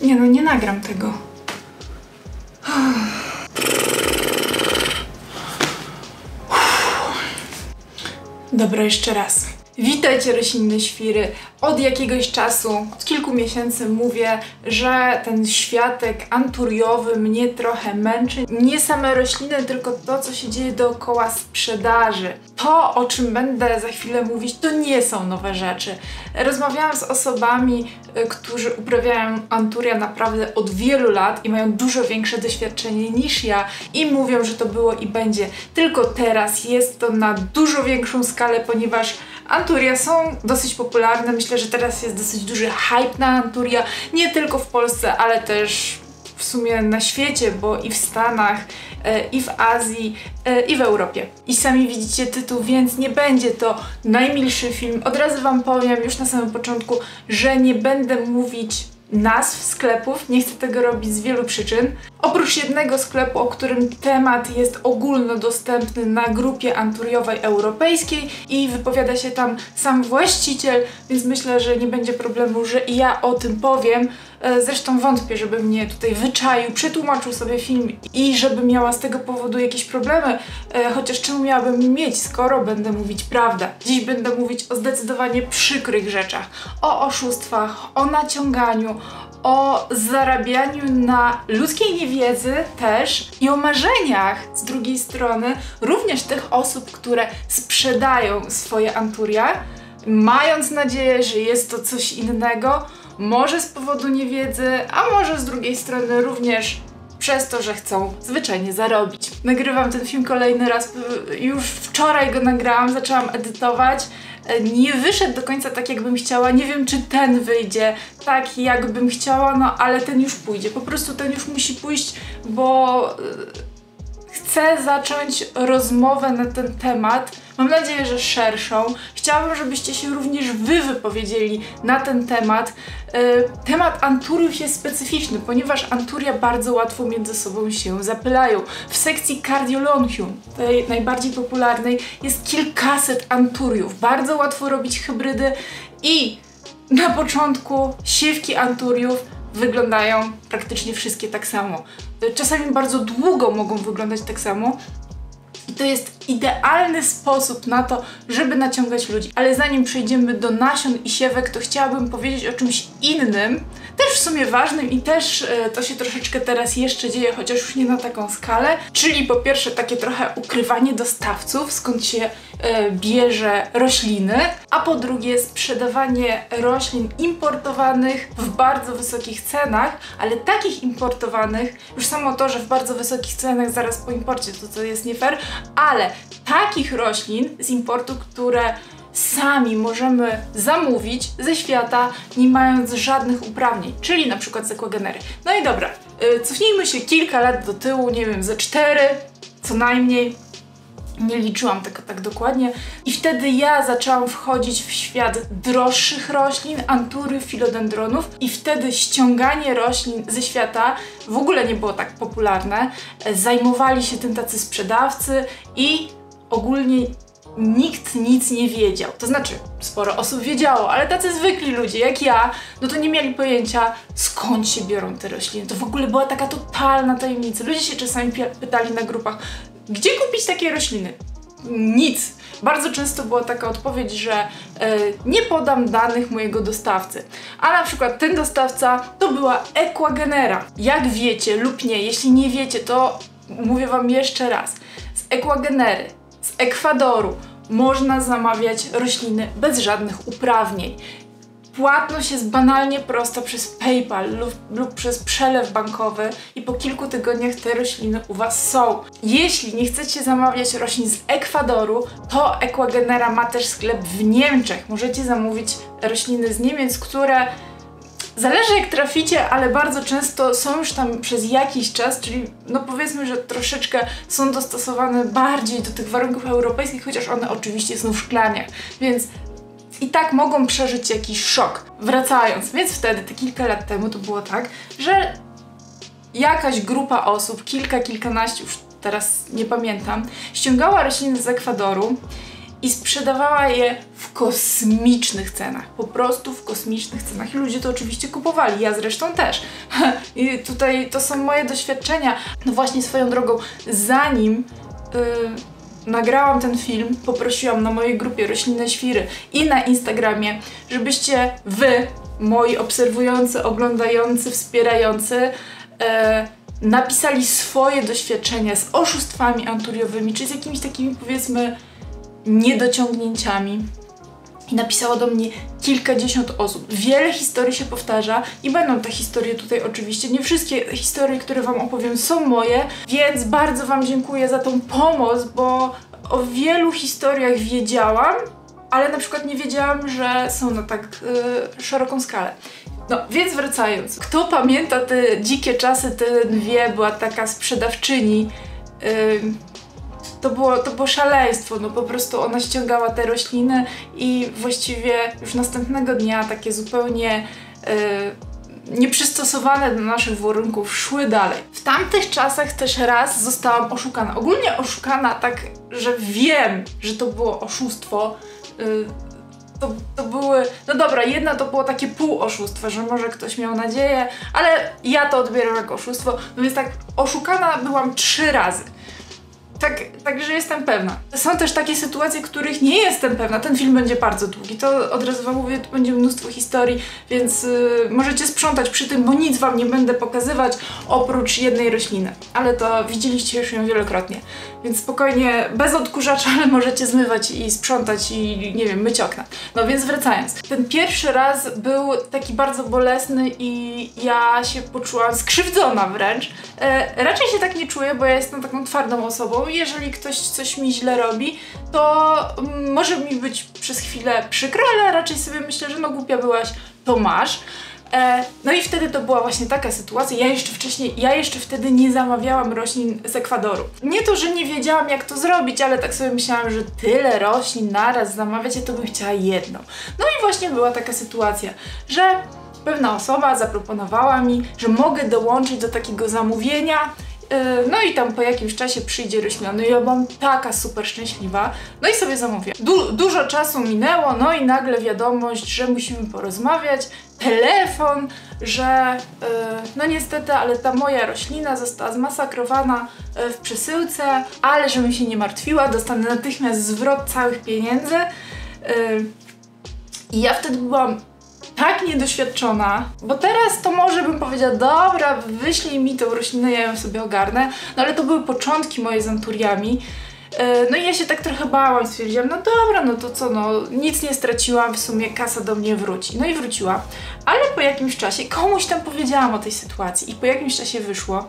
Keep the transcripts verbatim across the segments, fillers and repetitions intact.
Nie no, nie nagram tego. Dobra, jeszcze raz. Witajcie roślinne świry. Od jakiegoś czasu, od kilku miesięcy mówię, że ten światek anturiowy mnie trochę męczy. Nie same rośliny, tylko to, co się dzieje dookoła sprzedaży. To, o czym będę za chwilę mówić, to nie są nowe rzeczy. Rozmawiałam z osobami, którzy uprawiają anturia naprawdę od wielu lat i mają dużo większe doświadczenie niż ja i mówią, że to było i będzie. Tylko teraz jest to na dużo większą skalę, ponieważ anturia są dosyć popularne. Myślę, że teraz jest dosyć duży hype na anturia, nie tylko w Polsce, ale też w sumie na świecie, bo i w Stanach, i w Azji, i w Europie. I sami widzicie tytuł, więc nie będzie to najmilszy film. Od razu wam powiem już na samym początku, że nie będę mówić nazw sklepów, nie chcę tego robić z wielu przyczyn. Oprócz jednego sklepu, o którym temat jest ogólnodostępny na grupie anturiowej europejskiej i wypowiada się tam sam właściciel, więc myślę, że nie będzie problemu, że i ja o tym powiem. Zresztą wątpię, żeby mnie tutaj wyczaił, przetłumaczył sobie film i żeby miała z tego powodu jakieś problemy, chociaż czemu miałabym mieć, skoro będę mówić prawdę. Dziś będę mówić o zdecydowanie przykrych rzeczach, o oszustwach, o naciąganiu, o zarabianiu na ludzkiej niewiedzy też i o marzeniach z drugiej strony, również tych osób, które sprzedają swoje anturia, mając nadzieję, że jest to coś innego, może z powodu niewiedzy, a może z drugiej strony również przez to, że chcą zwyczajnie zarobić. Nagrywam ten film kolejny raz, już wczoraj go nagrałam, zaczęłam edytować. Nie wyszedł do końca tak, jakbym chciała. Nie wiem, czy ten wyjdzie tak, jakbym chciała, no ale ten już pójdzie. Po prostu ten już musi pójść, bo chcę zacząć rozmowę na ten temat. Mam nadzieję, że szerszą. Chciałabym, żebyście się również wy wypowiedzieli na ten temat. Yy, temat anturiów jest specyficzny, ponieważ anturia bardzo łatwo między sobą się zapylają. W sekcji Cardiolonchium, tej najbardziej popularnej, jest kilkaset anturiów. Bardzo łatwo robić hybrydy i na początku siewki anturiów wyglądają praktycznie wszystkie tak samo. Czasami bardzo długo mogą wyglądać tak samo. I to jest idealny sposób na to, żeby naciągać ludzi. Ale zanim przejdziemy do nasion i siewek, to chciałabym powiedzieć o czymś innym, też w sumie ważnym i też e, to się troszeczkę teraz jeszcze dzieje, chociaż już nie na taką skalę, czyli po pierwsze takie trochę ukrywanie dostawców, skąd się e, bierze rośliny, a po drugie sprzedawanie roślin importowanych w bardzo wysokich cenach, ale takich importowanych, już samo to, że w bardzo wysokich cenach zaraz po imporcie, to to jest nie fair, ale takich roślin z importu, które sami możemy zamówić ze świata, nie mając żadnych uprawnień, czyli na przykład z Equagenery. No i dobra, yy, cofnijmy się kilka lat do tyłu, nie wiem, ze cztery co najmniej. Nie liczyłam tego tak dokładnie. I wtedy ja zaczęłam wchodzić w świat droższych roślin, antury, filodendronów i wtedy ściąganie roślin ze świata w ogóle nie było tak popularne. Zajmowali się tym tacy sprzedawcy i ogólnie nikt nic nie wiedział. To znaczy, sporo osób wiedziało, ale tacy zwykli ludzie jak ja, no to nie mieli pojęcia, skąd się biorą te rośliny. To w ogóle była taka totalna tajemnica. Ludzie się czasami pytali na grupach, gdzie kupić takie rośliny? Nic. Bardzo często była taka odpowiedź, że e, nie podam danych mojego dostawcy. A na przykład ten dostawca to była Equagenera. Jak wiecie lub nie, jeśli nie wiecie, to mówię wam jeszcze raz. Z Equagenery, z Ekwadoru można zamawiać rośliny bez żadnych uprawnień. Płatność jest banalnie prosta przez PayPal lub, lub przez przelew bankowy i po kilku tygodniach te rośliny u was są. Jeśli nie chcecie zamawiać roślin z Ekwadoru, to Equagenera ma też sklep w Niemczech. Możecie zamówić rośliny z Niemiec, które zależy jak traficie, ale bardzo często są już tam przez jakiś czas, czyli no powiedzmy, że troszeczkę są dostosowane bardziej do tych warunków europejskich, chociaż one oczywiście są w szklaniach, więc i tak mogą przeżyć jakiś szok. Wracając, więc wtedy, te kilka lat temu to było tak, że jakaś grupa osób, kilka, kilkanaście, już teraz nie pamiętam, ściągała rośliny z Ekwadoru i sprzedawała je w kosmicznych cenach, po prostu w kosmicznych cenach i ludzie to oczywiście kupowali, ja zresztą też. I tutaj to są moje doświadczenia. No właśnie swoją drogą, zanim yy, nagrałam ten film, poprosiłam na mojej grupie Roślinne Świry i na Instagramie, żebyście wy, moi obserwujący, oglądający, wspierający, yy, napisali swoje doświadczenia z oszustwami anturiowymi, czy z jakimiś takimi, powiedzmy, niedociągnięciami. I napisało do mnie kilkadziesiąt osób. Wiele historii się powtarza i będą te historie tutaj oczywiście. Nie wszystkie historie, które wam opowiem, są moje, więc bardzo wam dziękuję za tą pomoc, bo o wielu historiach wiedziałam, ale na przykład nie wiedziałam, że są na tak yy, szeroką skalę. No, więc wracając. Kto pamięta te dzikie czasy, ten wie, była taka sprzedawczyni. Yy, To było, to było szaleństwo, no po prostu ona ściągała te rośliny i właściwie już następnego dnia takie zupełnie yy, nieprzystosowane do naszych warunków szły dalej. W tamtych czasach też raz zostałam oszukana. Ogólnie oszukana tak, że wiem, że to było oszustwo. Yy, to, to były, no dobra, jedna to było takie pół oszustwa, że może ktoś miał nadzieję, ale ja to odbieram jako oszustwo, no więc tak oszukana byłam trzy razy. Tak, także jestem pewna. Są też takie sytuacje, których nie jestem pewna. Ten film będzie bardzo długi, to od razu wam mówię, tu będzie mnóstwo historii, więc yy, możecie sprzątać przy tym, bo nic wam nie będę pokazywać oprócz jednej rośliny. Ale to widzieliście już ją wielokrotnie, więc spokojnie, bez odkurzacza, ale możecie zmywać i sprzątać i, nie wiem, myć okna. No więc wracając. Ten pierwszy raz był taki bardzo bolesny i ja się poczułam skrzywdzona wręcz. E, raczej się tak nie czuję, bo ja jestem taką twardą osobą. Jeżeli ktoś coś mi źle robi, to mm, może mi być przez chwilę przykro, ale raczej sobie myślę, że no głupia byłaś, to masz. E, no i wtedy to była właśnie taka sytuacja. Ja jeszcze wcześniej, ja jeszcze wtedy nie zamawiałam roślin z Ekwadoru. Nie to, że nie wiedziałam, jak to zrobić, ale tak sobie myślałam, że tyle roślin naraz zamawiać, ja to bym chciała jedną. No i właśnie była taka sytuacja, że pewna osoba zaproponowała mi, że mogę dołączyć do takiego zamówienia. No i tam po jakimś czasie przyjdzie roślina. No i ja byłam taka super szczęśliwa. No i sobie zamówiłam. Du dużo czasu minęło, no i nagle wiadomość, że musimy porozmawiać. Telefon, że yy, no niestety, ale ta moja roślina została zmasakrowana yy, w przesyłce, ale żebym się nie martwiła, dostanę natychmiast zwrot całych pieniędzy. Yy, I ja wtedy byłam tak niedoświadczona, bo teraz to może bym powiedziała, dobra, wyślij mi tą roślinę, ja ją sobie ogarnę, no ale to były początki moje z anturiami, yy, no i ja się tak trochę bałam, stwierdziłam, no dobra, no to co, no nic nie straciłam, w sumie kasa do mnie wróci, no i wróciła, ale po jakimś czasie komuś tam powiedziałam o tej sytuacji i po jakimś czasie wyszło,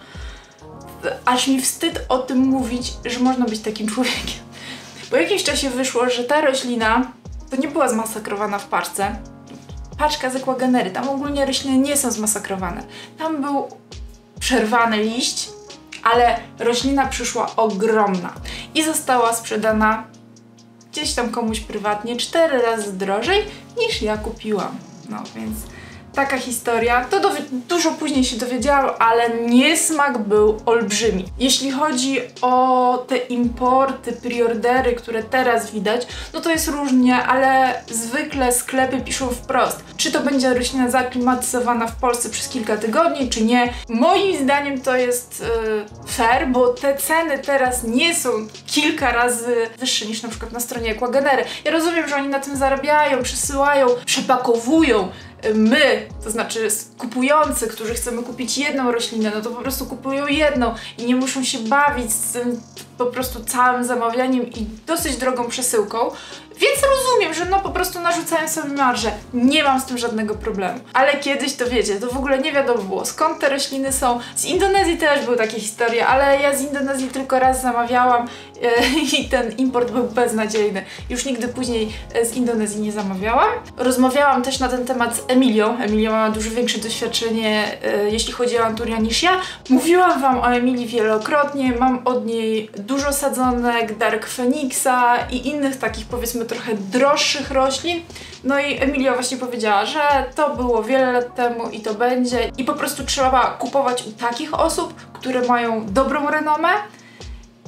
aż mi wstyd o tym mówić, że można być takim człowiekiem. Po jakimś czasie wyszło, że ta roślina to nie była zmasakrowana w paczce, paczka z Ekwagenery, tam ogólnie rośliny nie są zmasakrowane. Tam był przerwany liść, ale roślina przyszła ogromna i została sprzedana gdzieś tam komuś prywatnie cztery razy drożej niż ja kupiłam. No więc taka historia. To dużo później się dowiedziałam, ale niesmak był olbrzymi. Jeśli chodzi o te importy, preordery, które teraz widać, no to jest różnie, ale zwykle sklepy piszą wprost, czy to będzie roślina zaaklimatyzowana w Polsce przez kilka tygodni, czy nie. Moim zdaniem to jest yy, fair, bo te ceny teraz nie są kilka razy wyższe niż na przykład na stronie Ekwagenery. Ja rozumiem, że oni na tym zarabiają, przesyłają, przepakowują. My, to znaczy kupujący, którzy chcemy kupić jedną roślinę, no to po prostu kupują jedną i nie muszą się bawić z tym po prostu całym zamawianiem i dosyć drogą przesyłką, więc rozumiem, że no po prostu narzucają sobie marżę. Nie mam z tym żadnego problemu. Ale kiedyś to wiecie, to w ogóle nie wiadomo było, skąd te rośliny są. Z Indonezji też były takie historie, ale ja z Indonezji tylko raz zamawiałam yy, i ten import był beznadziejny. Już nigdy później z Indonezji nie zamawiałam. Rozmawiałam też na ten temat z Emilią. Emilia ma dużo większe doświadczenie, yy, jeśli chodzi o anturia niż ja. Mówiłam wam o Emilii wielokrotnie, mam od niej dużo sadzonek, Dark Phoenixa i innych takich, powiedzmy, trochę droższych roślin. No i Emilia właśnie powiedziała, że to było wiele lat temu i to będzie i po prostu trzeba kupować u takich osób, które mają dobrą renomę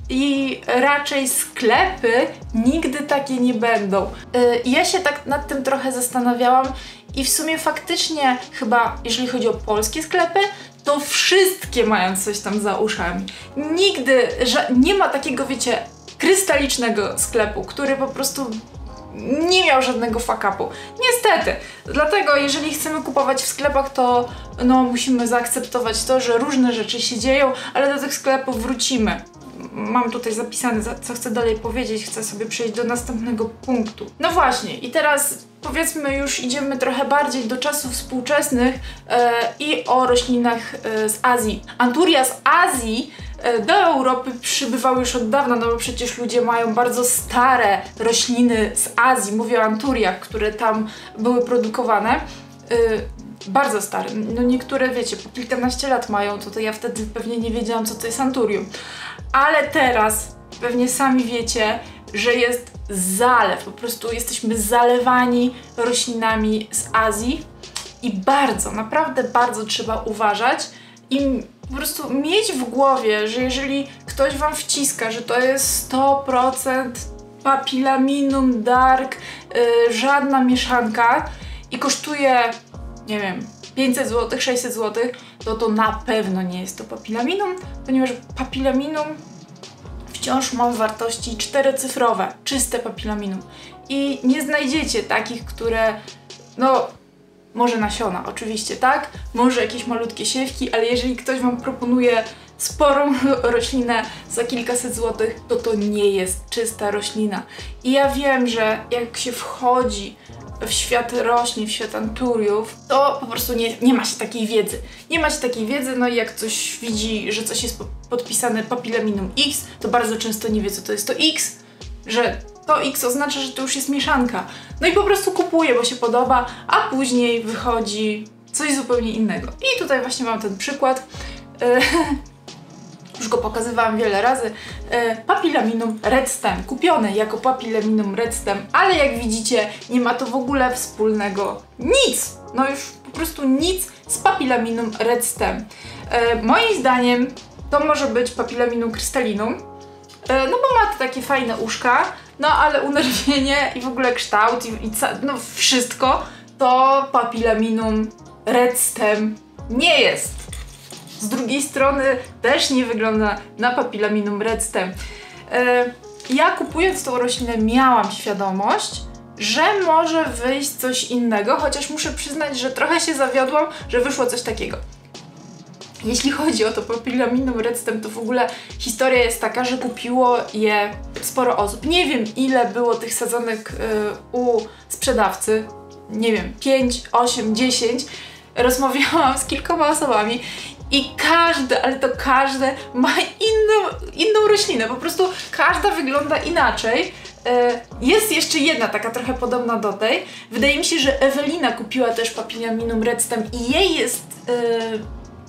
i raczej sklepy nigdy takie nie będą. Yy, ja się tak nad tym trochę zastanawiałam i w sumie faktycznie chyba, jeżeli chodzi o polskie sklepy, to wszystkie mają coś tam za uszami. Nigdy, że nie ma takiego, wiecie, krystalicznego sklepu, który po prostu nie miał żadnego fuck-upu. Niestety. Dlatego jeżeli chcemy kupować w sklepach, to no, musimy zaakceptować to, że różne rzeczy się dzieją, ale do tych sklepów wrócimy. Mam tutaj zapisane, co chcę dalej powiedzieć, chcę sobie przejść do następnego punktu. No właśnie, i teraz powiedzmy już idziemy trochę bardziej do czasów współczesnych e, i o roślinach e, z Azji. Anturia z Azji e, do Europy przybywały już od dawna, no bo przecież ludzie mają bardzo stare rośliny z Azji. Mówię o anturiach, które tam były produkowane. E, bardzo stare. No niektóre, wiecie, po kilkanaście lat mają, to, to ja wtedy pewnie nie wiedziałam, co to jest anturium. Ale teraz pewnie sami wiecie, że jest zalew, po prostu jesteśmy zalewani roślinami z Azji i bardzo, naprawdę bardzo trzeba uważać i po prostu mieć w głowie, że jeżeli ktoś wam wciska, że to jest sto procent Papilaminum dark, yy, żadna mieszanka i kosztuje, nie wiem, pięćset złotych, sześćset złotych, to to na pewno nie jest to Papilaminum, ponieważ Papilaminum wciąż ma wartości czterocyfrowe, czyste Papilaminum. I nie znajdziecie takich, które, no, może nasiona, oczywiście, tak? Może jakieś malutkie siewki, ale jeżeli ktoś wam proponuje sporą roślinę za kilkaset złotych, to to nie jest czysta roślina. I ja wiem, że jak się wchodzi w świat roślin, w świat anturiów, to po prostu nie, nie ma się takiej wiedzy. Nie ma się takiej wiedzy, no i jak ktoś widzi, że coś jest podpisane Papilaminum X, to bardzo często nie wie, co to jest to X, że to X oznacza, że to już jest mieszanka. No i po prostu kupuje, bo się podoba, a później wychodzi coś zupełnie innego. I tutaj właśnie mam ten przykład. Już go pokazywałam wiele razy. Papilaminum red stem, kupione jako Papilaminum red stem, ale jak widzicie, nie ma to w ogóle wspólnego nic. No już po prostu nic z Papilaminum red stem. Moim zdaniem to może być Papilaminum crystallinum, no bo ma takie fajne uszka, no ale unerwienie i w ogóle kształt i, i no wszystko to Papilaminum red stem nie jest. Z drugiej strony też nie wygląda na Papilaminum red stem. Yy, ja kupując tą roślinę miałam świadomość, że może wyjść coś innego, chociaż muszę przyznać, że trochę się zawiodłam, że wyszło coś takiego. Jeśli chodzi o to Papilaminum red stem, to w ogóle historia jest taka, że kupiło je sporo osób. Nie wiem, ile było tych sadzonek yy, u sprzedawcy. Nie wiem, pięć, osiem, dziesięć. Rozmawiałam z kilkoma osobami i każde, ale to każde ma inną, inną roślinę, po prostu każda wygląda inaczej. Jest jeszcze jedna taka trochę podobna do tej. Wydaje mi się, że Ewelina kupiła też Papilaminum red stem i jej jest yy,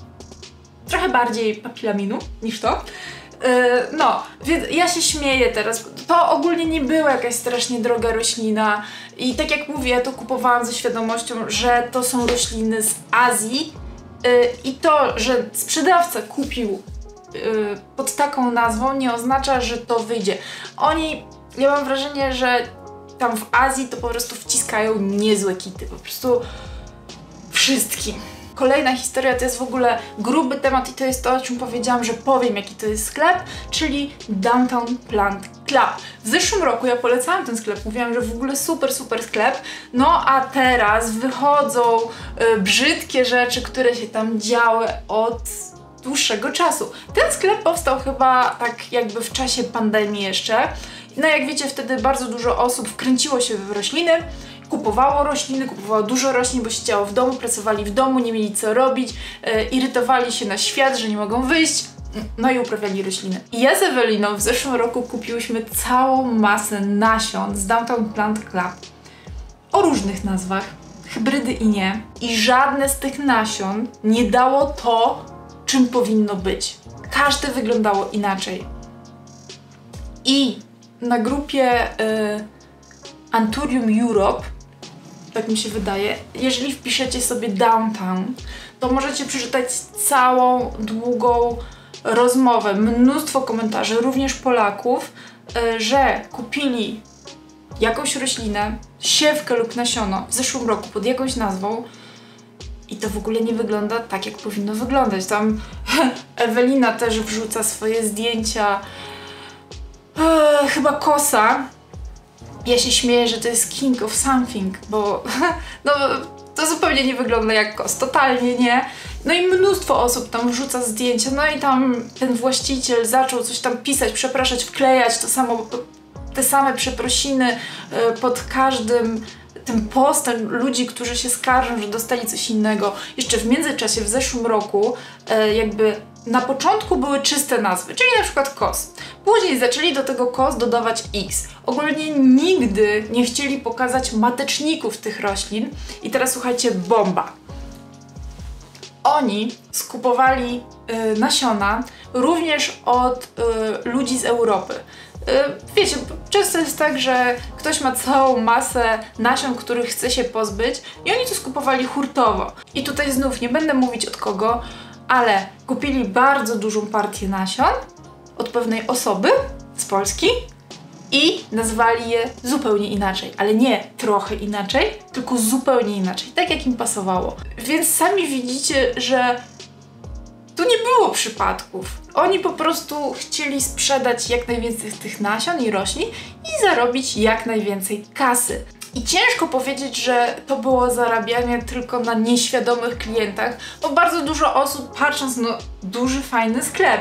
trochę bardziej Papilaminum niż to. Yy, no, więc ja się śmieję teraz. To ogólnie nie była jakaś strasznie droga roślina i tak jak mówię, ja to kupowałam ze świadomością, że to są rośliny z Azji yy, i to, że sprzedawca kupił yy, pod taką nazwą, nie oznacza, że to wyjdzie. Oni, ja mam wrażenie, że tam w Azji to po prostu wciskają niezłe kity, po prostu wszystkim. Kolejna historia to jest w ogóle gruby temat i to jest to, o czym powiedziałam, że powiem, jaki to jest sklep, czyli Downtown Plant Club. W zeszłym roku ja polecałam ten sklep, mówiłam, że w ogóle super, super sklep, no a teraz wychodzą y, brzydkie rzeczy, które się tam działy od dłuższego czasu. Ten sklep powstał chyba tak jakby w czasie pandemii jeszcze. No jak wiecie, wtedy bardzo dużo osób wkręciło się w rośliny, kupowało rośliny, kupowało dużo roślin, bo siedziało w domu, pracowali w domu, nie mieli co robić, e, irytowali się na świat, że nie mogą wyjść, no i uprawiali rośliny. I ja z Eweliną w zeszłym roku kupiłyśmy całą masę nasion z Downtown Plant Club o różnych nazwach, hybrydy i nie. I żadne z tych nasion nie dało to, czym powinno być. Każde wyglądało inaczej. I na grupie y, Anturium Europe, tak mi się wydaje, jeżeli wpiszecie sobie Downtown, to możecie przeczytać całą długą rozmowę, mnóstwo komentarzy, również Polaków, że kupili jakąś roślinę, siewkę lub nasiono w zeszłym roku pod jakąś nazwą i to w ogóle nie wygląda tak, jak powinno wyglądać. Tam Ewelina też wrzuca swoje zdjęcia, eee, chyba kosa. Ja się śmieję, że to jest king of something, bo no, to zupełnie nie wygląda jak kos, totalnie nie. No i mnóstwo osób tam wrzuca zdjęcia, no i tam ten właściciel zaczął coś tam pisać, przepraszać, wklejać to samo, te same przeprosiny pod każdym tym postem ludzi, którzy się skarżą, że dostali coś innego. Jeszcze w międzyczasie, w zeszłym roku, jakby na początku były czyste nazwy, czyli na przykład kos. Później zaczęli do tego kos dodawać X. Ogólnie nigdy nie chcieli pokazać mateczników tych roślin. I teraz słuchajcie, bomba. Oni skupowali y, nasiona również od y, ludzi z Europy. Y, wiecie, często jest tak, że ktoś ma całą masę nasion, których chce się pozbyć i oni to skupowali hurtowo. I tutaj znów nie będę mówić od kogo, ale kupili bardzo dużą partię nasion od pewnej osoby z Polski i nazwali je zupełnie inaczej. Ale nie trochę inaczej, tylko zupełnie inaczej, tak jak im pasowało. Więc sami widzicie, że tu nie było przypadków. Oni po prostu chcieli sprzedać jak najwięcej tych nasion i roślin i zarobić jak najwięcej kasy. I ciężko powiedzieć, że to było zarabianie tylko na nieświadomych klientach, bo bardzo dużo osób, patrząc na duży, fajny sklep,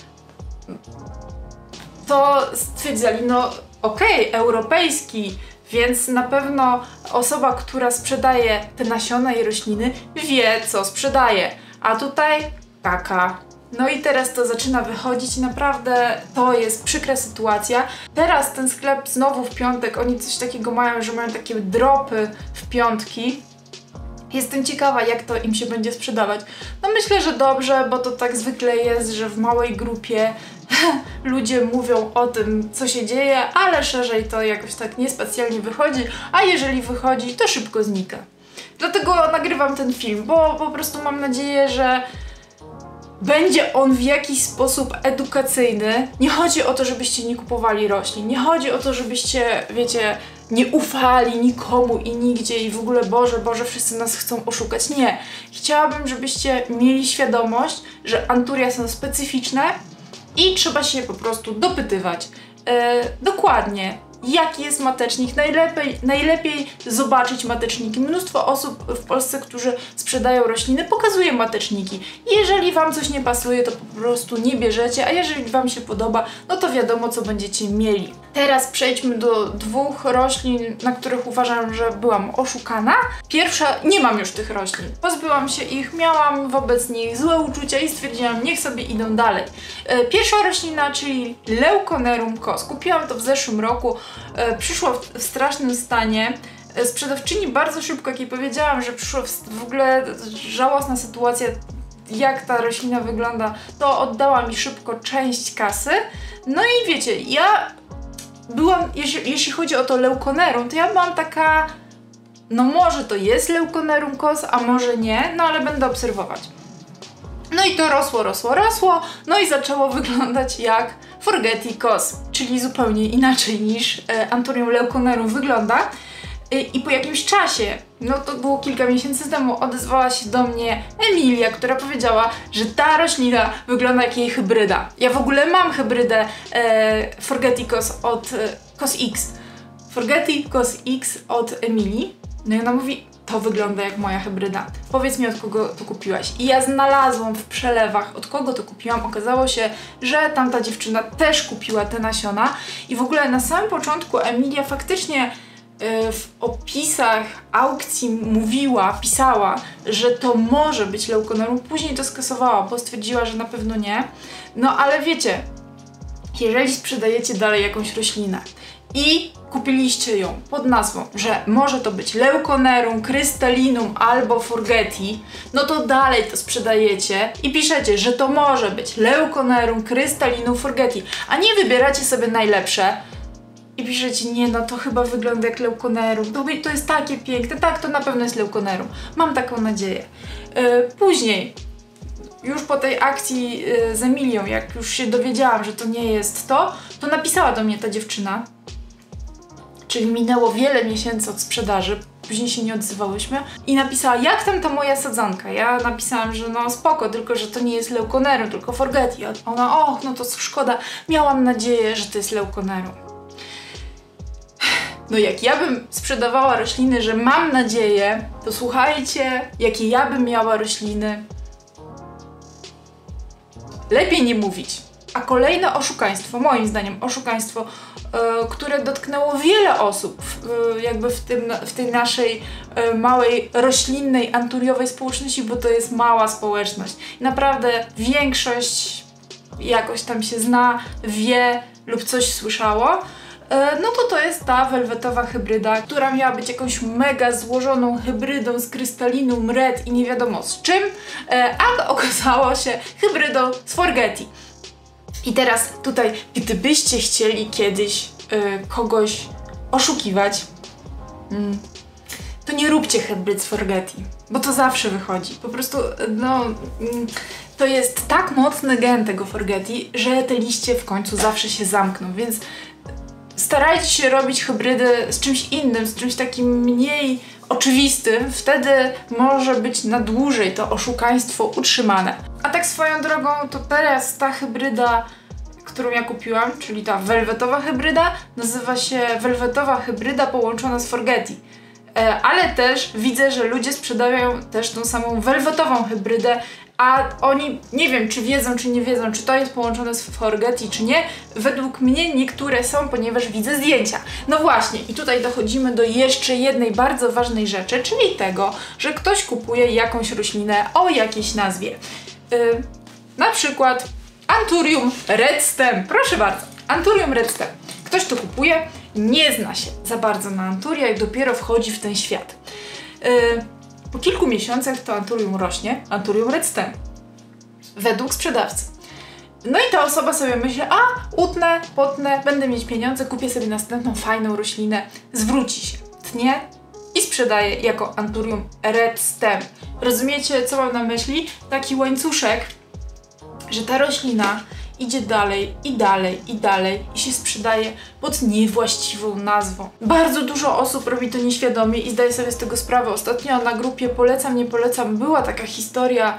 to stwierdzali, no okej, okay, europejski, więc na pewno osoba, która sprzedaje te nasiona i rośliny, wie, co sprzedaje. A tutaj kaka. No i teraz to zaczyna wychodzić i naprawdę to jest przykra sytuacja. Teraz ten sklep znowu w piątek, oni coś takiego mają, że mają takie dropy w piątki. Jestem ciekawa, jak to im się będzie sprzedawać. No myślę, że dobrze, bo to tak zwykle jest, że w małej grupie ludzie mówią o tym, co się dzieje, ale szerzej to jakoś tak niespecjalnie wychodzi, a jeżeli wychodzi, to szybko znika. Dlatego nagrywam ten film, bo po prostu mam nadzieję, że będzie on w jakiś sposób edukacyjny. Nie chodzi o to, żebyście nie kupowali roślin, nie chodzi o to, żebyście, wiecie, nie ufali nikomu i nigdzie i w ogóle Boże, Boże, wszyscy nas chcą oszukać. Nie. Chciałabym, żebyście mieli świadomość, że anturia są specyficzne i trzeba się po prostu dopytywać. Yy, dokładnie. Jaki jest matecznik? Najlepiej, najlepiej zobaczyć mateczniki. Mnóstwo osób w Polsce, którzy sprzedają rośliny, pokazuje mateczniki. Jeżeli Wam coś nie pasuje, to po prostu nie bierzecie, a jeżeli Wam się podoba, no to wiadomo, co będziecie mieli. Teraz przejdźmy do dwóch roślin, na których uważam, że byłam oszukana. Pierwsza, nie mam już tych roślin. Pozbyłam się ich, miałam wobec nich złe uczucia i stwierdziłam, niech sobie idą dalej. Pierwsza roślina, czyli Leuconerum cos. Kupiłam to w zeszłym roku. Przyszła w strasznym stanie. Sprzedawczyni bardzo szybko, jak jej powiedziałam, że przyszła w ogóle żałosna sytuacja, jak ta roślina wygląda, to oddała mi szybko część kasy. No i wiecie, ja byłam, jeśli, jeśli chodzi o to Leuconerum, to ja byłam taka, no może to jest Leuconerum cos, a może nie, no ale będę obserwować. No i to rosło, rosło, rosło, no i zaczęło wyglądać jak Forgeti cos, czyli zupełnie inaczej niż e, Anthurium leuconerum wygląda. E, I po jakimś czasie, no to było kilka miesięcy temu, odezwała się do mnie Emilia, która powiedziała, że ta roślina wygląda jak jej hybryda. Ja w ogóle mam hybrydę e, Forgeti cos od e, cos X. Forgeti cos X od Emilii. No i ona mówi, to wygląda jak moja hybryda. Powiedz mi, od kogo to kupiłaś. I ja znalazłam w przelewach, od kogo to kupiłam. Okazało się, że tamta dziewczyna też kupiła te nasiona. I w ogóle na samym początku Emilia faktycznie yy, w opisach aukcji mówiła, pisała, że to może być Leuconerum. Później to skasowała, bo stwierdziła, że na pewno nie. No ale wiecie, jeżeli sprzedajecie dalej jakąś roślinę i kupiliście ją pod nazwą, że może to być Leuconerum, Crystallinum albo Forgeti, no to dalej to sprzedajecie i piszecie, że to może być Leuconerum, Crystallinum, Forgeti, a nie wybieracie sobie najlepsze i piszecie, nie no to chyba wygląda jak Leuconerum, to, to jest takie piękne, tak to na pewno jest Leuconerum, mam taką nadzieję. Yy, później już po tej akcji yy, z Emilią, jak już się dowiedziałam, że to nie jest to, to napisała do mnie ta dziewczyna. Czyli minęło wiele miesięcy od sprzedaży, później się nie odzywałyśmy i napisała, jak tam ta moja sadzanka. Ja napisałam, że no spoko, tylko że to nie jest Leuconerum, tylko Forgeti. A ona, och, no to szkoda, miałam nadzieję, że to jest Leuconerum. No jak ja bym sprzedawała rośliny, że mam nadzieję, to słuchajcie, jakie ja bym miała rośliny. Lepiej nie mówić. A kolejne oszukaństwo, moim zdaniem oszukaństwo, yy, które dotknęło wiele osób yy, jakby w, tym, w tej naszej yy, małej roślinnej, anturiowej społeczności, bo to jest mała społeczność. I naprawdę większość jakoś tam się zna, wie lub coś słyszało. No to to jest ta welwetowa hybryda, która miała być jakąś mega złożoną hybrydą z krystalinu red i nie wiadomo z czym, a okazało się hybrydą z Forgeti. I teraz tutaj, gdybyście chcieli kiedyś y, kogoś oszukiwać, mm, to nie róbcie hybryd z Forgeti, bo to zawsze wychodzi. Po prostu, no, mm, to jest tak mocny gen tego Forgeti, że te liście w końcu zawsze się zamkną, więc starajcie się robić hybrydy z czymś innym, z czymś takim mniej oczywistym, wtedy może być na dłużej to oszukaństwo utrzymane. A tak swoją drogą, to teraz ta hybryda, którą ja kupiłam, czyli ta welwetowa hybryda, nazywa się welwetowa hybryda połączona z Forgeti. E, ale też widzę, że ludzie sprzedają też tą samą welwetową hybrydę, a oni nie wiem, czy wiedzą, czy nie wiedzą, czy to jest połączone z Forgeti, czy nie. Według mnie niektóre są, ponieważ widzę zdjęcia. No właśnie, i tutaj dochodzimy do jeszcze jednej bardzo ważnej rzeczy, czyli tego, że ktoś kupuje jakąś roślinę o jakiejś nazwie. Yy, na przykład Anthurium red stem. Proszę bardzo, Anthurium red stem. Ktoś to kupuje, nie zna się za bardzo na Anthuriach, dopiero wchodzi w ten świat. Yy, Po kilku miesiącach to Anthurium rośnie, Anthurium red stem, według sprzedawcy. No i ta osoba sobie myśli, a utnę, potnę, będę mieć pieniądze, kupię sobie następną fajną roślinę, zwróci się, tnie i sprzedaje jako Anthurium red stem. Rozumiecie, co mam na myśli? Taki łańcuszek, że ta roślina idzie dalej i dalej i dalej i się sprzedaje pod niewłaściwą nazwą. Bardzo dużo osób robi to nieświadomie i zdaje sobie z tego sprawę. Ostatnio na grupie Polecam, nie polecam była taka historia,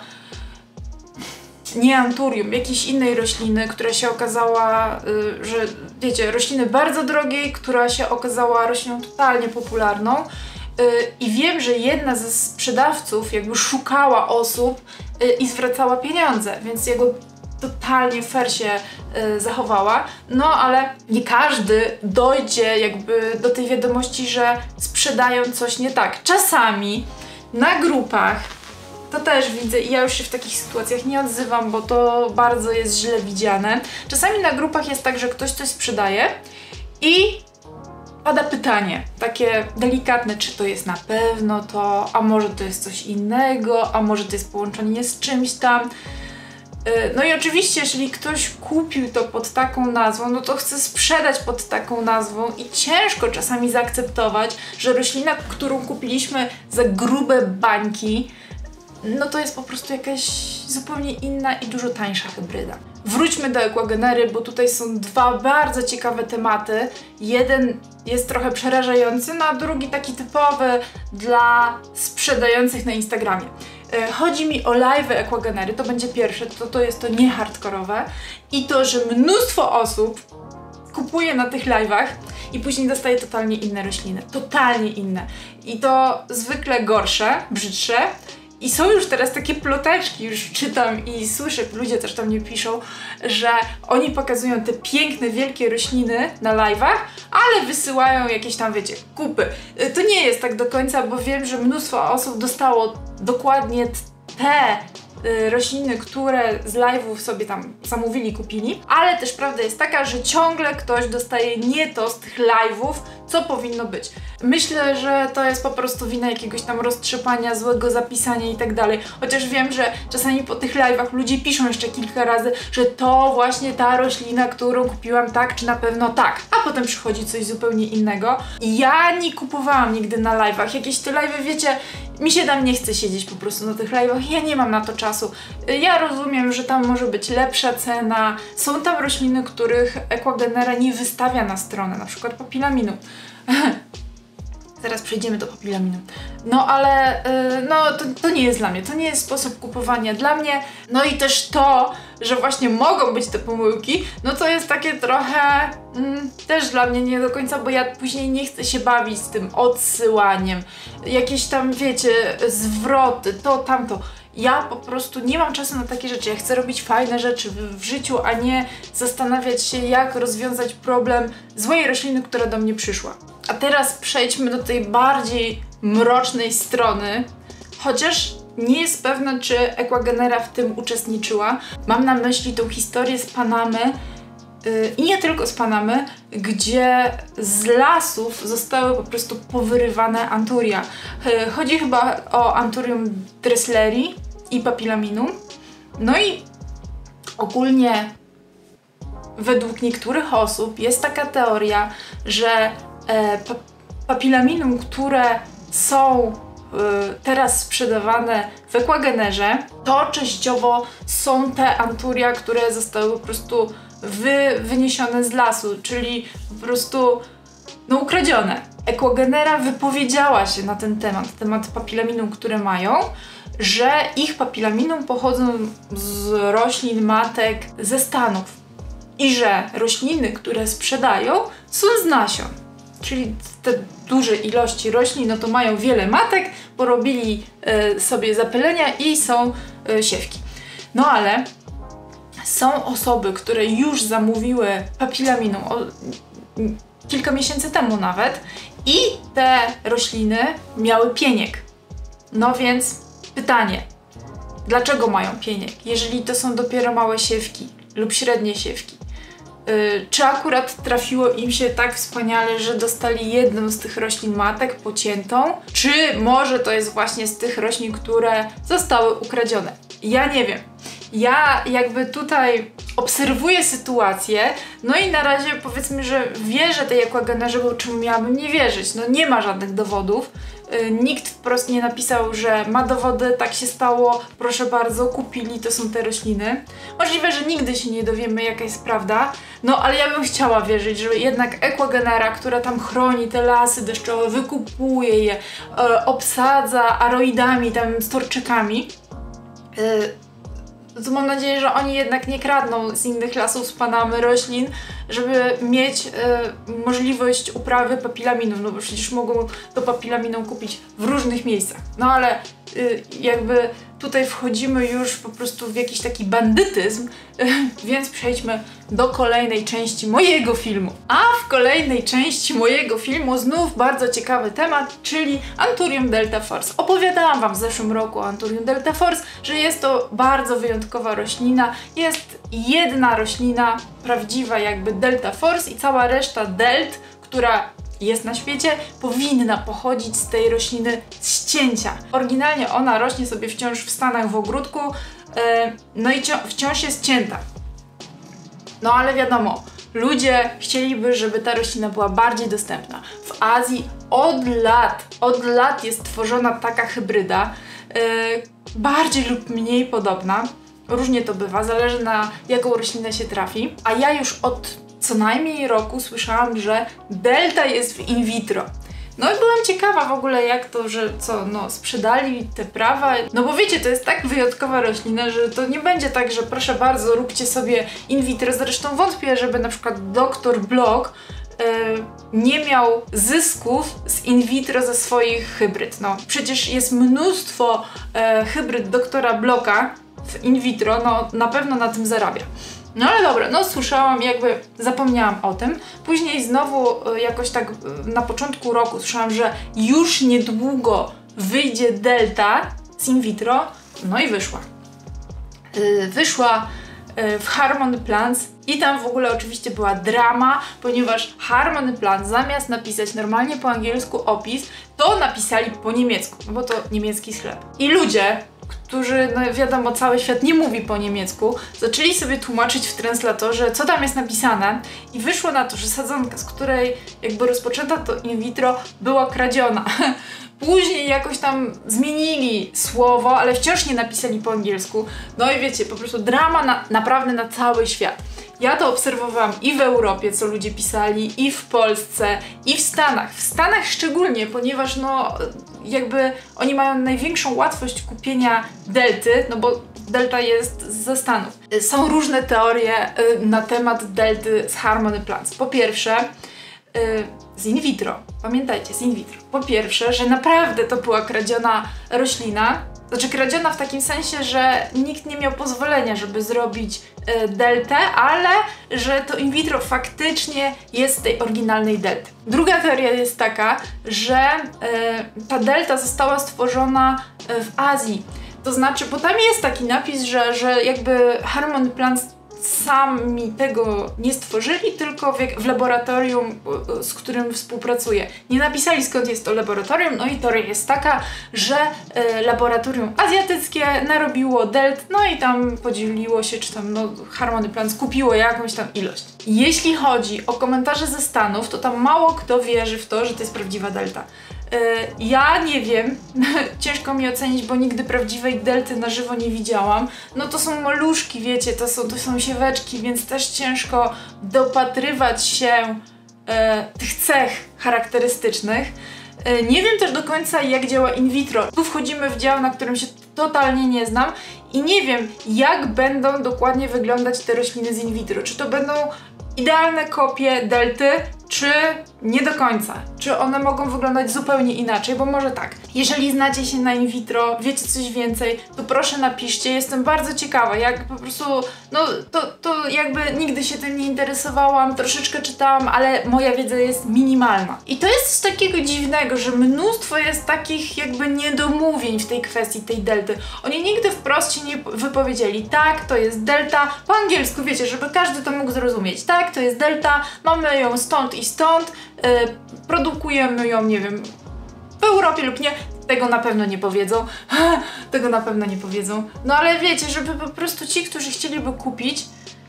nie Anthurium, jakiejś innej rośliny, która się okazała, yy, że wiecie, rośliny bardzo drogiej, która się okazała rośliną totalnie popularną. Yy, I wiem, że jedna ze sprzedawców jakby szukała osób yy, i zwracała pieniądze, więc jakby totalnie fair się y, zachowała, no ale nie każdy dojdzie jakby do tej wiadomości, że sprzedają coś nie tak. Czasami na grupach, to też widzę i ja już się w takich sytuacjach nie odzywam, bo to bardzo jest źle widziane. Czasami na grupach jest tak, że ktoś coś sprzedaje i pada pytanie, takie delikatne, czy to jest na pewno to, a może to jest coś innego, a może to jest połączenie z czymś tam. No i oczywiście, jeżeli ktoś kupił to pod taką nazwą, no to chce sprzedać pod taką nazwą i ciężko czasami zaakceptować, że roślina, którą kupiliśmy za grube bańki, no to jest po prostu jakaś zupełnie inna i dużo tańsza hybryda. Wróćmy do Equagenery, bo tutaj są dwa bardzo ciekawe tematy. Jeden jest trochę przerażający, no a drugi taki typowy dla sprzedających na Instagramie. Chodzi mi o live'y Equagenery, to będzie pierwsze, to, to jest to nie hardkorowe i to, że mnóstwo osób kupuje na tych live'ach i później dostaje totalnie inne rośliny, totalnie inne i to zwykle gorsze, brzydsze. I są już teraz takie ploteczki, już czytam i słyszę, ludzie też tam mnie piszą, że oni pokazują te piękne, wielkie rośliny na live'ach, ale wysyłają jakieś tam, wiecie, kupy. To nie jest tak do końca, bo wiem, że mnóstwo osób dostało dokładnie te y, rośliny, które z live'ów sobie tam zamówili, kupili, ale też prawda jest taka, że ciągle ktoś dostaje nie to z tych live'ów, co powinno być. Myślę, że to jest po prostu wina jakiegoś tam roztrzepania, złego zapisania i tak dalej. Chociaż wiem, że czasami po tych live'ach ludzie piszą jeszcze kilka razy, że to właśnie ta roślina, którą kupiłam tak, czy na pewno tak. A potem przychodzi coś zupełnie innego. I ja nie kupowałam nigdy na live'ach. Jakieś te live'y, wiecie, mi się tam nie chce siedzieć po prostu na tych live'ach, ja nie mam na to czasu. Ja rozumiem, że tam może być lepsza cena, są tam rośliny, których Aquagenera nie wystawia na stronę, na przykład Papilaminum. Zaraz przejdziemy do Papilaminum. No ale yy, no to, to nie jest dla mnie, to nie jest sposób kupowania dla mnie. No i też to, że właśnie mogą być te pomyłki, no to jest takie trochę mm, też dla mnie nie do końca, bo ja później nie chcę się bawić z tym odsyłaniem. Jakieś tam, wiecie, zwroty, to, tamto. Ja po prostu nie mam czasu na takie rzeczy. Ja chcę robić fajne rzeczy w, w życiu, a nie zastanawiać się, jak rozwiązać problem złej rośliny, która do mnie przyszła. A teraz przejdźmy do tej bardziej mrocznej strony, chociaż nie jest pewna, czy Aquagenera w tym uczestniczyła. Mam na myśli tą historię z Panamy yy, i nie tylko z Panamy, gdzie z lasów zostały po prostu powyrywane anturia. Yy, chodzi chyba o Anthurium dressleri i Papilaminum. No i ogólnie według niektórych osób jest taka teoria, że e, pa Papilaminum, które są e, teraz sprzedawane w Aquagenerze, to częściowo są te anturia, które zostały po prostu wy wyniesione z lasu, czyli po prostu no ukradzione. Aquagenera wypowiedziała się na ten temat, temat Papilaminum, które mają, że ich Papilaminum pochodzą z roślin matek ze Stanów i że rośliny, które sprzedają, są z nasion. Czyli te duże ilości roślin, no to mają wiele matek, porobili e, sobie zapylenia i są e, siewki. No ale są osoby, które już zamówiły Papilaminum o, kilka miesięcy temu nawet i te rośliny miały pieniek. No więc pytanie, dlaczego mają pieniek, jeżeli to są dopiero małe siewki lub średnie siewki? Yy, czy akurat trafiło im się tak wspaniale, że dostali jedną z tych roślin matek pociętą? Czy może to jest właśnie z tych roślin, które zostały ukradzione? Ja nie wiem. Ja jakby tutaj obserwuję sytuację, no i na razie powiedzmy, że wierzę tej Aquagenerze, bo czemu miałabym nie wierzyć? No nie ma żadnych dowodów. Yy, nikt wprost nie napisał, że ma dowody, tak się stało, proszę bardzo, kupili, to są te rośliny. Możliwe, że nigdy się nie dowiemy, jaka jest prawda, no ale ja bym chciała wierzyć, że jednak Aquagenera, która tam chroni te lasy deszczowe, wykupuje je, yy, obsadza aroidami, tam storczykami, yy, to mam nadzieję, że oni jednak nie kradną z innych lasów, z Panamy roślin, żeby mieć e, możliwość uprawy Papilaminum, no bo przecież mogą to Papilaminum kupić w różnych miejscach. No ale e, jakby tutaj wchodzimy już po prostu w jakiś taki bandytyzm, e, więc przejdźmy do kolejnej części mojego filmu. A w kolejnej części mojego filmu znów bardzo ciekawy temat, czyli Anthurium delta force. Opowiadałam wam w zeszłym roku o Anthurium delta force, że jest to bardzo wyjątkowa roślina. Jest jedna roślina prawdziwa jakby delta force i cała reszta delt, która jest na świecie, powinna pochodzić z tej rośliny z cięcia. Oryginalnie ona rośnie sobie wciąż w Stanach w ogródku, yy, no i wciąż jest cięta. No ale wiadomo, ludzie chcieliby, żeby ta roślina była bardziej dostępna. W Azji od lat, od lat jest tworzona taka hybryda, yy, bardziej lub mniej podobna. Różnie to bywa, zależy na jaką roślinę się trafi. A ja już od co najmniej roku słyszałam, że delta jest w in vitro. No i byłam ciekawa w ogóle jak to, że co, no sprzedali te prawa. No bo wiecie, to jest tak wyjątkowa roślina, że to nie będzie tak, że proszę bardzo, róbcie sobie in vitro. Zresztą wątpię, żeby na przykład doktor Block yy, nie miał zysków z in vitro ze swoich hybryd. No przecież jest mnóstwo yy, hybryd doktora Blocka w in vitro, no na pewno na tym zarabia. No ale dobra, no słyszałam, jakby zapomniałam o tym. Później znowu y, jakoś tak y, na początku roku słyszałam, że już niedługo wyjdzie delta z in vitro, no i wyszła. Y, wyszła y, w Harmony Plants i tam w ogóle oczywiście była drama, ponieważ Harmony Plants zamiast napisać normalnie po angielsku opis, to napisali po niemiecku, bo to niemiecki sklep. I ludzie, którzy, no wiadomo, cały świat nie mówi po niemiecku, zaczęli sobie tłumaczyć w translatorze, co tam jest napisane i wyszło na to, że sadzonka, z której jakby rozpoczęto to in vitro, była kradziona. Później jakoś tam zmienili słowo, ale wciąż nie napisali po angielsku. No i wiecie, po prostu drama na, naprawdę na cały świat. Ja to obserwowałam i w Europie, co ludzie pisali, i w Polsce, i w Stanach. W Stanach szczególnie, ponieważ no jakby oni mają największą łatwość kupienia delty, no bo delta jest ze Stanów. Są różne teorie na temat delty z Harmony Plants. Po pierwsze, z in vitro. Pamiętajcie, z in vitro. Po pierwsze, że naprawdę to była kradziona roślina. Znaczy kradziona w takim sensie, że nikt nie miał pozwolenia, żeby zrobić y, deltę, ale że to in vitro faktycznie jest z tej oryginalnej delty. Druga teoria jest taka, że y, ta delta została stworzona y, w Azji. To znaczy, bo tam jest taki napis, że, że jakby Harmony Plants sami tego nie stworzyli, tylko w, w laboratorium, z którym współpracuję. Nie napisali, skąd jest to laboratorium, no i teoria jest taka, że e, laboratorium azjatyckie narobiło delt, no i tam podzieliło się, czy tam no, Harmony Plants kupiło jakąś tam ilość. Jeśli chodzi o komentarze ze Stanów, to tam mało kto wierzy w to, że to jest prawdziwa delta. Ja nie wiem, ciężko mi ocenić, bo nigdy prawdziwej delty na żywo nie widziałam. No to są maluszki, wiecie, to są, to są sieweczki, więc też ciężko dopatrywać się e, tych cech charakterystycznych. E, nie wiem też do końca, jak działa in vitro. Tu wchodzimy w dział, na którym się totalnie nie znam i nie wiem, jak będą dokładnie wyglądać te rośliny z in vitro. Czy to będą idealne kopie delty, czy nie do końca? Czy one mogą wyglądać zupełnie inaczej? Bo może tak, jeżeli znacie się na in vitro, wiecie coś więcej, to proszę napiszcie, jestem bardzo ciekawa, jak po prostu, no to, to jakby nigdy się tym nie interesowałam, troszeczkę czytałam, ale moja wiedza jest minimalna. I to jest coś takiego dziwnego, że mnóstwo jest takich jakby niedomówień w tej kwestii, tej delty. Oni nigdy wprost się nie wypowiedzieli, tak, to jest delta, po angielsku, wiecie, żeby każdy to mógł zrozumieć, tak, to jest delta, mamy ją stąd i stąd, yy, produkujemy ją, nie wiem, w Europie lub nie, tego na pewno nie powiedzą, tego na pewno nie powiedzą, no ale wiecie, żeby po prostu ci, którzy chcieliby kupić,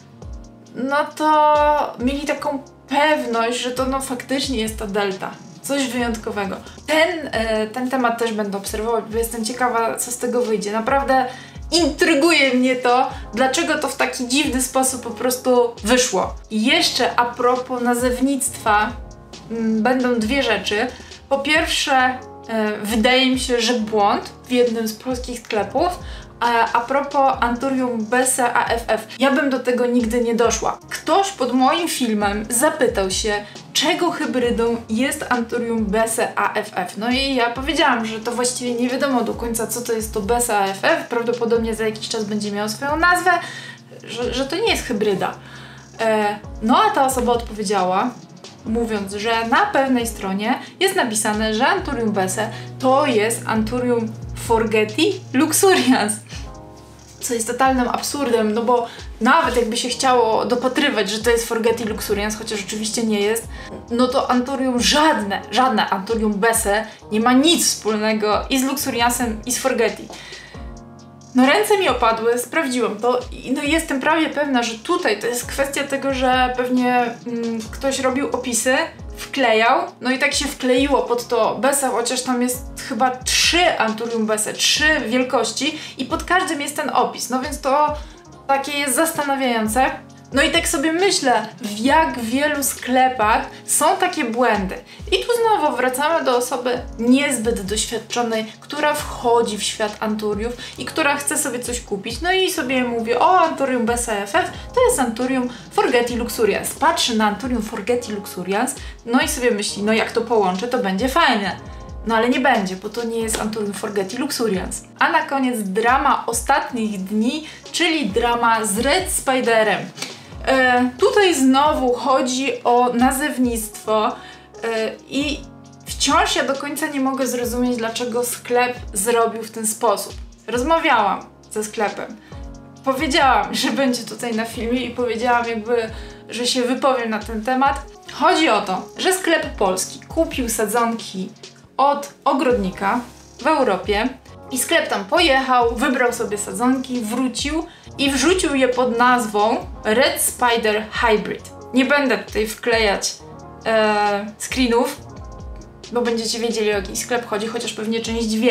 no to mieli taką pewność, że to no faktycznie jest ta delta, coś wyjątkowego. Ten, yy, ten temat też będę obserwować, bo jestem ciekawa, co z tego wyjdzie, naprawdę intryguje mnie to, dlaczego to w taki dziwny sposób po prostu wyszło. I jeszcze a propos nazewnictwa m, będą dwie rzeczy. Po pierwsze, e, wydaje mi się, że błąd w jednym z polskich sklepów, a, a propos Anthurium bese A F F. Ja bym do tego nigdy nie doszła. Ktoś pod moim filmem zapytał się, czego hybrydą jest Anthurium bese A F F. No i ja powiedziałam, że to właściwie nie wiadomo do końca, co to jest to bese A F F. Prawdopodobnie za jakiś czas będzie miało swoją nazwę, że, że to nie jest hybryda. E, no a ta osoba odpowiedziała, mówiąc, że na pewnej stronie jest napisane, że Anthurium bese to jest Anthurium forgeti luxurians. Co jest totalnym absurdem, no bo nawet jakby się chciało dopatrywać, że to jest forgeti luxurians, chociaż oczywiście nie jest, no to Anthurium żadne, żadne Anthurium bese nie ma nic wspólnego i z luxuriansem, i z forgeti. No ręce mi opadły, sprawdziłam to i no jestem prawie pewna, że tutaj to jest kwestia tego, że pewnie mm, ktoś robił opisy, wklejał, no i tak się wkleiło pod to bese, chociaż tam jest chyba trzy Anthurium bese, trzy wielkości i pod każdym jest ten opis, no więc to takie jest zastanawiające. No i tak sobie myślę, w jak wielu sklepach są takie błędy. I tu znowu wracamy do osoby niezbyt doświadczonej, która wchodzi w świat Anthuriów i która chce sobie coś kupić. No i sobie mówi, o Anthurium bese A F F to jest Anthurium forgeti luxurians. Patrzy na Anthurium forgeti luxurians, no i sobie myśli, no jak to połączę, to będzie fajne. No ale nie będzie, bo to nie jest Anthurium forgeti luxurians. A na koniec drama ostatnich dni, czyli drama z Red Spiderem. E, tutaj znowu chodzi o nazewnictwo e, i wciąż ja do końca nie mogę zrozumieć, dlaczego sklep zrobił w ten sposób. Rozmawiałam ze sklepem, powiedziałam, że będzie tutaj na filmie i powiedziałam jakby, że się wypowiem na ten temat. Chodzi o to, że sklep polski kupił sadzonki od ogrodnika w Europie I sklep tam pojechał, wybrał sobie sadzonki, wrócił i wrzucił je pod nazwą Red Spider Hybrid. Nie będę tutaj wklejać e, screenów, bo będziecie wiedzieli, o jaki sklep chodzi, chociaż pewnie część wie.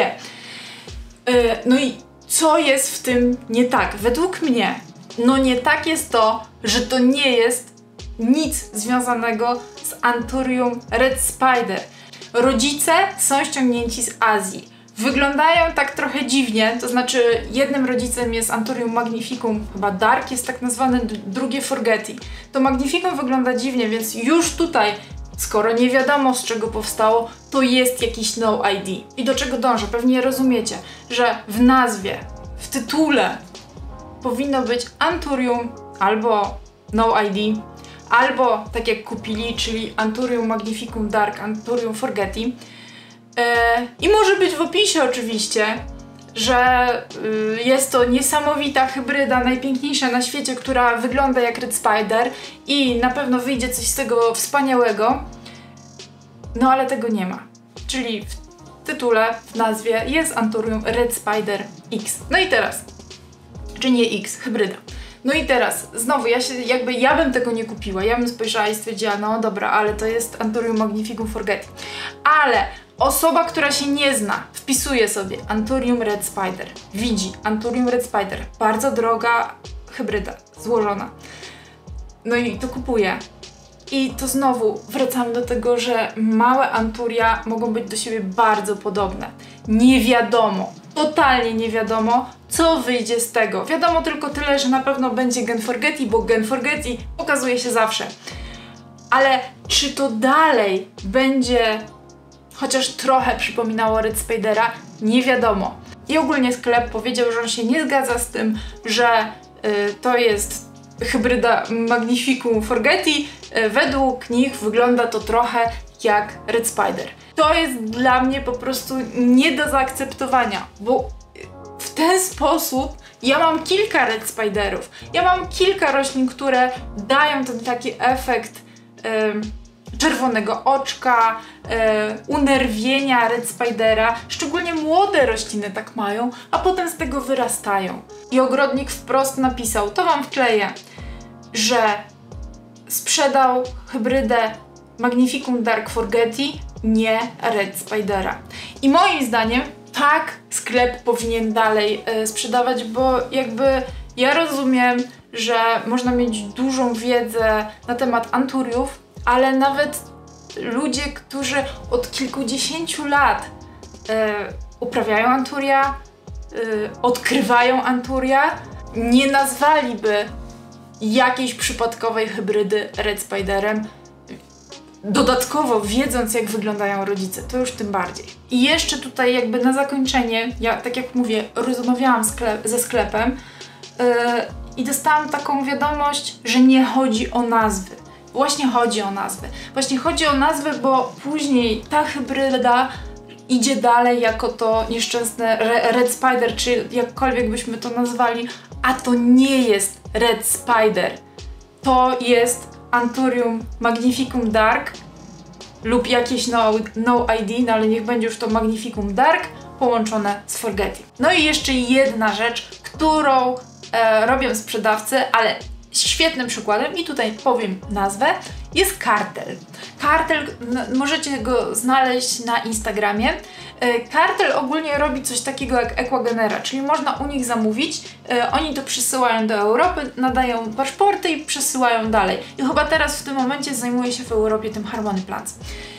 E, no i co jest w tym nie tak? Według mnie, no nie tak jest to, że to nie jest nic związanego z Anthurium Red Spider. Rodzice są ściągnięci z Azji. Wyglądają tak trochę dziwnie, to znaczy jednym rodzicem jest Anthurium magnificum, chyba Dark jest tak nazwane, drugie Forgeti. To Magnificum wygląda dziwnie, więc już tutaj, skoro nie wiadomo z czego powstało, to jest jakiś no I D. I do czego dążę? Pewnie rozumiecie, że w nazwie, w tytule powinno być Anthurium albo no I D, albo tak jak kupili, czyli Anthurium magnificum Dark, Anthurium Forgeti. I może być w opisie oczywiście, że y, jest to niesamowita hybryda, najpiękniejsza na świecie, która wygląda jak Red Spider i na pewno wyjdzie coś z tego wspaniałego. No ale tego nie ma. Czyli w tytule, w nazwie jest Anthurium Red Spider X. No i teraz, czy nie X, hybryda. No i teraz, znowu, ja się, jakby ja bym tego nie kupiła, ja bym spojrzała i stwierdziła, no dobra, ale to jest Anthurium magnificum Forgeti. Ale osoba, która się nie zna, wpisuje sobie Anthurium Red Spider, widzi Anthurium Red Spider, bardzo droga hybryda, złożona. No i to kupuje. I to znowu wracamy do tego, że małe Anthuria mogą być do siebie bardzo podobne. Nie wiadomo, totalnie nie wiadomo, co wyjdzie z tego. Wiadomo tylko tyle, że na pewno będzie Gen Forgeti, bo Gen Forgeti pokazuje się zawsze. Ale czy to dalej będzie chociaż trochę przypominało Red Spidera, nie wiadomo. I ogólnie sklep powiedział, że on się nie zgadza z tym, że y, to jest hybryda Magnificum Forgeti. Y, według nich wygląda to trochę jak Red Spider. To jest dla mnie po prostu nie do zaakceptowania, bo w ten sposób ja mam kilka Red Spiderów. Ja mam kilka roślin, które dają ten taki efekt y, czerwonego oczka, e, unerwienia Red Spidera. Szczególnie młode rośliny tak mają, a potem z tego wyrastają. I ogrodnik wprost napisał, to wam wkleję, że sprzedał hybrydę Magnificum Dark Forgeti, nie Red Spidera. I moim zdaniem tak sklep powinien dalej e, sprzedawać, bo jakby ja rozumiem, że można mieć dużą wiedzę na temat Anthuriów, ale nawet ludzie, którzy od kilkudziesięciu lat e, uprawiają Anthuria, e, odkrywają Anthuria, nie nazwaliby jakiejś przypadkowej hybrydy Red Spiderem, dodatkowo wiedząc, jak wyglądają rodzice, to już tym bardziej. I jeszcze tutaj jakby na zakończenie, ja tak jak mówię, rozmawiałam sklep, ze sklepem yy, i dostałam taką wiadomość, że nie chodzi o nazwy. Właśnie chodzi o nazwy. Właśnie chodzi o nazwy, bo później ta hybryda idzie dalej jako to nieszczęsne Red Spider, czy jakkolwiek byśmy to nazwali, a to nie jest Red Spider. To jest Anthurium Magnificum Dark lub jakieś no, no I D, no ale niech będzie już to Magnificum Dark połączone z Forgeti. No i jeszcze jedna rzecz, którą e, robią sprzedawcy, ale świetnym przykładem, i tutaj powiem nazwę, jest Kartel. Kartel, możecie go znaleźć na Instagramie. Kartel ogólnie robi coś takiego jak Equagenera, czyli można u nich zamówić, oni to przysyłają do Europy, nadają paszporty i przesyłają dalej. I chyba teraz w tym momencie zajmuje się w Europie tym Harmony Plants.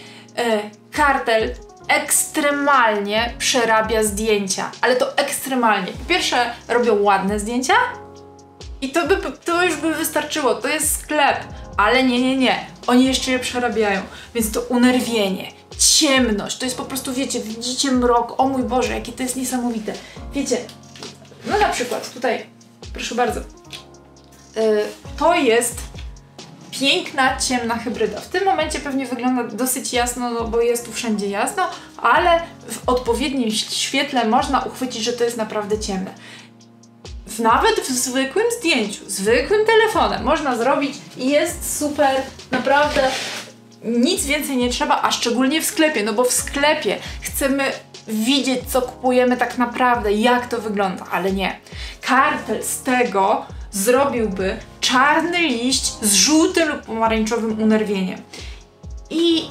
Kartel ekstremalnie przerabia zdjęcia, ale to ekstremalnie. Po pierwsze robią ładne zdjęcia, i to, by, to już by wystarczyło, to jest sklep, ale nie, nie, nie, oni jeszcze je przerabiają, więc to unerwienie, ciemność, to jest po prostu, wiecie, widzicie mrok, o mój Boże, jakie to jest niesamowite. Wiecie, no na przykład tutaj, proszę bardzo, yy, to jest piękna, ciemna hybryda. W tym momencie pewnie wygląda dosyć jasno, no bo jest tu wszędzie jasno, ale w odpowiednim świetle można uchwycić, że to jest naprawdę ciemne. Nawet w zwykłym zdjęciu, zwykłym telefonem można zrobić i jest super, naprawdę nic więcej nie trzeba, a szczególnie w sklepie, no bo w sklepie chcemy widzieć, co kupujemy tak naprawdę, jak to wygląda, ale nie. Kartel z tego zrobiłby czarny liść z żółtym lub pomarańczowym unerwieniem. I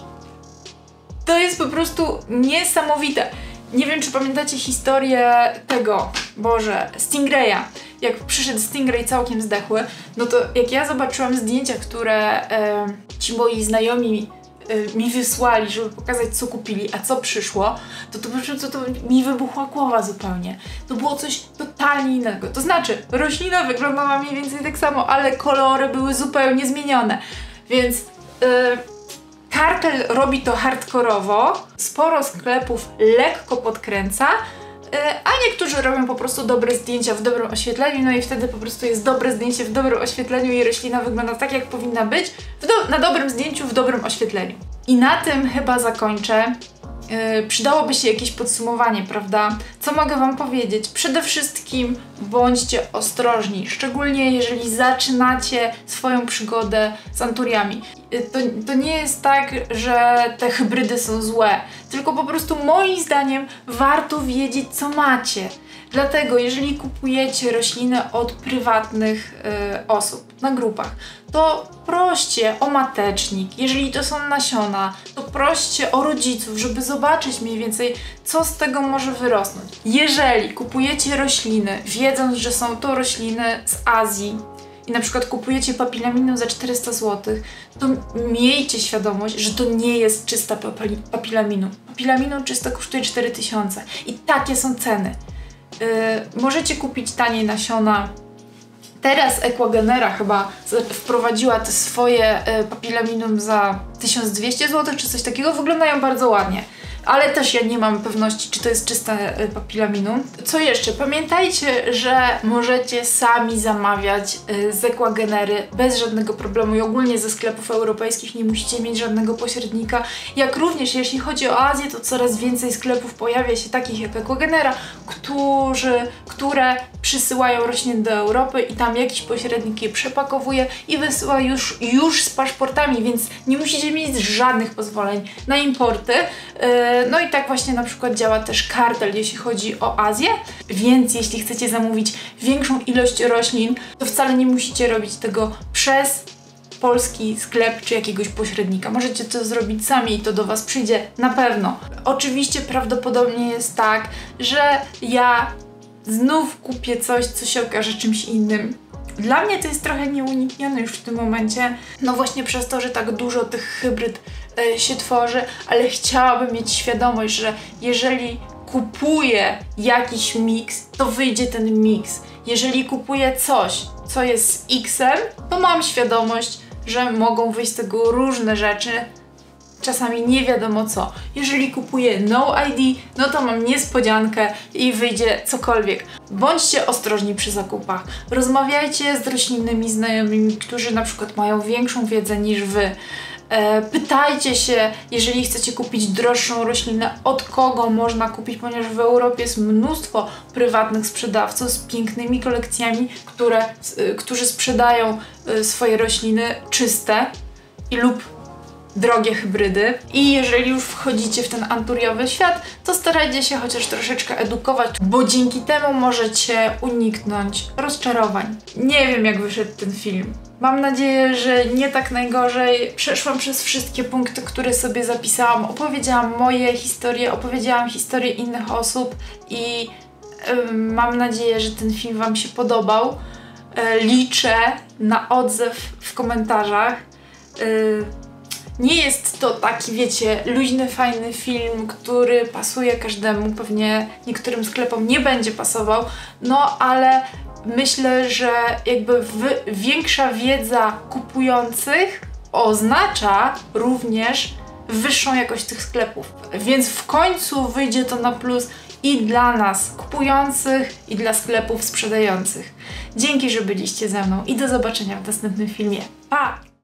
to jest po prostu niesamowite. Nie wiem, czy pamiętacie historię tego, Boże, Stingraya. Jak przyszedł Stingray całkiem zdechły, no to jak ja zobaczyłam zdjęcia, które e, ci moi znajomi e, mi wysłali, żeby pokazać, co kupili, a co przyszło, to to, to, to mi wybuchła głowa zupełnie. To było coś totalnie innego. To znaczy, roślina wyglądała mniej więcej tak samo, ale kolory były zupełnie zmienione. Więc e, Kartel robi to hardkorowo, sporo sklepów lekko podkręca, a niektórzy robią po prostu dobre zdjęcia w dobrym oświetleniu, no i wtedy po prostu jest dobre zdjęcie w dobrym oświetleniu i roślina wygląda tak, jak powinna być, do, na dobrym zdjęciu w dobrym oświetleniu. I na tym chyba zakończę. Yy, przydałoby się jakieś podsumowanie, prawda? Co mogę wam powiedzieć? Przede wszystkim bądźcie ostrożni, szczególnie jeżeli zaczynacie swoją przygodę z anturiami. Yy, to, to nie jest tak, że te hybrydy są złe, tylko po prostu moim zdaniem warto wiedzieć, co macie. Dlatego jeżeli kupujecie rośliny od prywatnych yy, osób na grupach, to proście o matecznik. Jeżeli to są nasiona, to proście o rodziców, żeby zobaczyć mniej więcej, co z tego może wyrosnąć. Jeżeli kupujecie rośliny, wiedząc, że są to rośliny z Azji i na przykład kupujecie papilaminum za czterysta złotych, to miejcie świadomość, że to nie jest czysta papilaminum. Papilaminum czysto kosztuje cztery tysiące i takie są ceny. Yy, możecie kupić taniej nasiona. Teraz Equagenera chyba wprowadziła te swoje y, papilaminum za tysiąc dwieście złotych czy coś takiego. Wyglądają bardzo ładnie. Ale też ja nie mam pewności, czy to jest czyste y, papilaminum. Co jeszcze? Pamiętajcie, że możecie sami zamawiać y, z Equagenery bez żadnego problemu i ogólnie ze sklepów europejskich nie musicie mieć żadnego pośrednika. Jak również jeśli chodzi o Azję, to coraz więcej sklepów pojawia się takich jak Equagenera, którzy, które przysyłają rośliny do Europy i tam jakiś pośrednik je przepakowuje i wysyła już, już z paszportami, więc nie musicie mieć żadnych pozwoleń na importy. Yy, No i tak właśnie na przykład działa też Kartel, jeśli chodzi o Azję, więc jeśli chcecie zamówić większą ilość roślin, to wcale nie musicie robić tego przez polski sklep czy jakiegoś pośrednika. Możecie to zrobić sami i to do was przyjdzie na pewno. Oczywiście prawdopodobnie jest tak, że ja znów kupię coś, co się okaże czymś innym. Dla mnie to jest trochę nieuniknione już w tym momencie, no właśnie przez to, że tak dużo tych hybryd y, się tworzy, ale chciałabym mieć świadomość, że jeżeli kupuję jakiś miks, to wyjdzie ten miks. Jeżeli kupuję coś, co jest z X-em, to mam świadomość, że mogą wyjść z tego różne rzeczy, czasami nie wiadomo co. Jeżeli kupuję no I D, no to mam niespodziankę i wyjdzie cokolwiek. Bądźcie ostrożni przy zakupach. Rozmawiajcie z roślinnymi znajomymi, którzy na przykład mają większą wiedzę niż wy. E, pytajcie się, jeżeli chcecie kupić droższą roślinę, od kogo można kupić, ponieważ w Europie jest mnóstwo prywatnych sprzedawców z pięknymi kolekcjami, które, y, którzy sprzedają y, swoje rośliny czyste i lub drogie hybrydy. I jeżeli już wchodzicie w ten anturiowy świat, to starajcie się chociaż troszeczkę edukować, bo dzięki temu możecie uniknąć rozczarowań. Nie wiem, jak wyszedł ten film. Mam nadzieję, że nie tak najgorzej. Przeszłam przez wszystkie punkty, które sobie zapisałam. Opowiedziałam moje historie, opowiedziałam historie innych osób i yy, mam nadzieję, że ten film wam się podobał. Yy, liczę na odzew w komentarzach. Yy, Nie jest to taki, wiecie, luźny, fajny film, który pasuje każdemu, pewnie niektórym sklepom nie będzie pasował, no ale myślę, że jakby większa wiedza kupujących oznacza również wyższą jakość tych sklepów, więc w końcu wyjdzie to na plus i dla nas kupujących, i dla sklepów sprzedających. Dzięki, że byliście ze mną i do zobaczenia w następnym filmie. Pa!